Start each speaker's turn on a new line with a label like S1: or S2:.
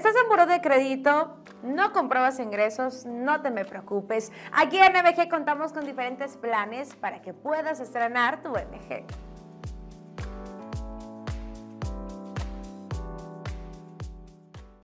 S1: ¿Estás en buró de crédito? ¿No compruebas ingresos? No te me preocupes. Aquí en MG contamos con diferentes planes para que puedas estrenar tu MG.